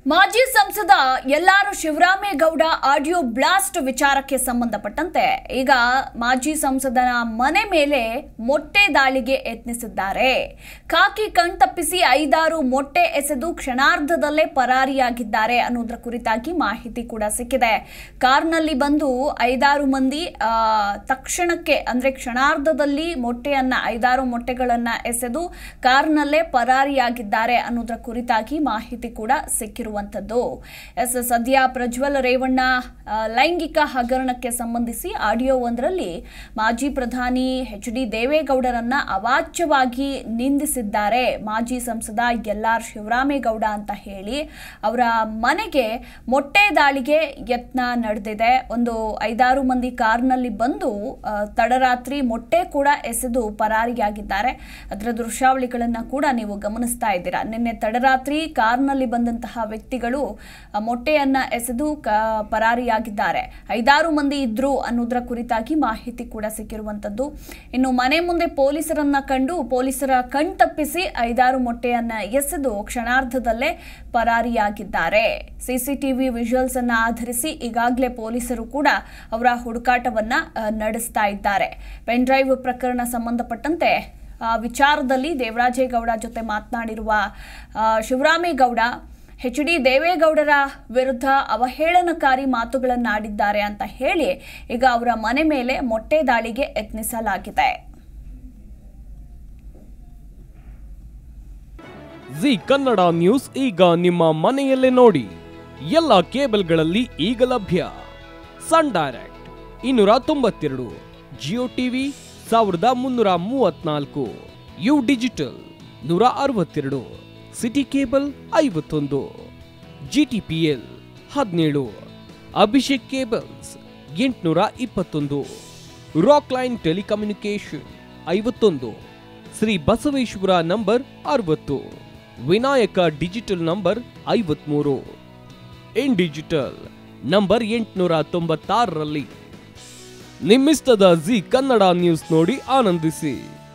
ಮಾಜಿ ಸಂಸದ ಯಲ್ಲಾರು Shivaramegowda audio blast ವಿಚಾರಕ್ಕೆ ಸಂಬಂಧಪಟ್ಟಂತೆ ಈಗ ಮಾಜಿ ಸಂಸದನ ಮನೆ ಮೇಲೆ ಮೊಟ್ಟೆ ದಾಳಿಗೆ ಯತ್ನಿಸಿದ್ದಾರೆ. ಖಾಕಿ ಕಣ್ತಪ್ಪಿಸಿ 5-6 ಮೊಟ್ಟೆ ಎಸೆದು ಕ್ಷಣಾರ್ಧದಲ್ಲೇ ಪರಾರಿಯಾಗಿದ್ದಾರೆ ಅನ್ನೋದರ ಕುರಿತಾಗಿ ಮಾಹಿತಿ ಕೂಡ ಸಿಕ್ಕಿದೆ. ಕಾರ್ನಲ್ಲಿ ಬಂದು 5-6 ಮಂದಿ ತಕ್ಷಣಕ್ಕೆ ಅಂದ್ರೆ ಕ್ಷಣಾರ್ಧದಲ್ಲಿ ಮೊಟ್ಟೆಯನ್ನ 5-6 ಮೊಟ್ಟೆಗಳನ್ನ ಎಸೆದು ಕಾರ್ನಲ್ಲೇ ಪರಾರಿಯಾಗಿದ್ದಾರೆ ಅನ್ನೋದರ ಕುರಿತಾಗಿ ಮಾಹಿತಿ ಕೂಡ ಸಿಕ್ಕಿರುವಂತದ್ದು. ಸದ್ಯ ಪ್ರಜ್ವಲ್ ರೇವಣ್ಣ ಲೈಂಗಿಕ ಹಗರಣಕ್ಕೆ ಸಂಬಂಧಿಸಿ ಆಡಿಯೋ ಒಂದರಲ್ಲಿ ಮಾಜಿ ಪ್ರಧಾನಿ ಎಚ್.ಡಿ. ದೇವೇಗೌಡರನ್ನ ಅವಾಚ್ಯವಾಗಿ ನಿಂದಿಸಿದ್ದಾರೆ. ಮಾಜಿ ಸಂಸದ ಯಲ್ಲಾರ್ ಶಿವರಾಮೇಗೌಡ ಅಂತ ಹೇಳಿ ಅವರ ಮನೆಗೆ ಮೊಟ್ಟೆ ದಾಳಿಗೆ ಯತ್ನ ನಡೆದಿದೆ. ಒಂದು 5-6 ಮಂದಿ ಕಾರ್ನಲ್ಲಿ ಬಂದು ತಡರಾತ್ರಿ ಮೊಟ್ಟೆ ಕೂಡ ಎಸೆದು ಪರಾರಿಯಾಗಿದ್ದಾರೆ. ಅದರ ದೃಶ್ಯಾವಳಿಗಳನ್ನ ಕೂಡ ನೀವು ಗಮನಿಸ್ತಾ ಇದ್ದೀರಾ. ನಿನ್ನೆ ತಡರಾತ್ರಿ ಕಾರ್ನಲ್ಲಿ ಬಂದಂತಹ ವ್ಯಕ್ತಿಗಳು ಮೊಟ್ಟೆಯನ್ನ ಎಸೆದು ಪರಾರಿಯಾಗಿದ್ದಾರೆ. 5-6 ಮಂದಿ ಇದ್ರು ಅನ್ನೋದರ ಕುರಿತಾಗಿ ಮಾಹಿತಿ ಕೂಡ ಸಿಕ್ಕಿರುವಂತದ್ದು. ಇನ್ನು ಮನೆ ಮುಂದೆ ಪೊಲೀಸರನ್ನ ಕಂಡು ಪೊಲೀಸರ ಕಣ್ತಪ್ಪಿಸಿ 5-6 ಮೊಟ್ಟೆಯನ್ನ ಎಸೆದು ಕ್ಷಣಾರ್ಧದಲ್ಲೇ ಪರಾರಿಯಾಗಿದ್ದಾರೆ. ಸಿಸಿಟಿವಿ ವಿಜುವಲ್ಸ್ ಅನ್ನ ಆಧರಿಸಿ ಈಗಾಗಲೇ ಪೊಲೀಸರು ಕೂಡ ಅವರ ಹುಡುಕಾಟವನ್ನ ನಡೆಸ್ತಾ ಇದ್ದಾರೆ. ಪೆನ್ ಡ್ರೈವ್ ಪ್ರಕರಣ ಸಂಬಂಧಪಟ್ಟಂತೆ ವಿಚಾರದಲ್ಲಿ ದೇವರಾಜೇಗೌಡ ಜೊತೆ ಮಾತನಾಡಿರುವ ಶಿವರಾಮೇಗೌಡ ಎಚ್.ಡಿ. ದೇವೇಗೌಡರ ವಿರುದ್ಧ ಅವಹೇಳನಕಾರಿ ಮಾತುಗಳನ್ನಾಡಿದ್ದಾರೆ ಅಂತ ಹೇಳಿ ಈಗ ಅವರ ಮನೆ ಮೇಲೆ ಮೊಟ್ಟೆ ದಾಳಿಗೆ ಯತ್ನಿಸಲಾಗಿದೆ. ಜಿ ಕನ್ನಡ ನ್ಯೂಸ್ ಈಗ ನಿಮ್ಮ ಮನೆಯಲ್ಲೇ ನೋಡಿ. ಎಲ್ಲ ಕೇಬಲ್ಗಳಲ್ಲಿ ಈಗ ಲಭ್ಯ. Sun Direct 292, Jio TV 1334, U digital 162, city cable 51, GTPL 17, Abhishek cables 821, Rockline telecommunication 51, Shri Basaveshwara number 60, Vinayaka digital number 53, in digital number 896ರಲ್ಲಿ. ನಿಮ್ಮಿಸ್ತದ ಜಿ ಕನ್ನಡ ನ್ಯೂಸ್ ನೋಡಿ ಆನಂದಿಸಿ.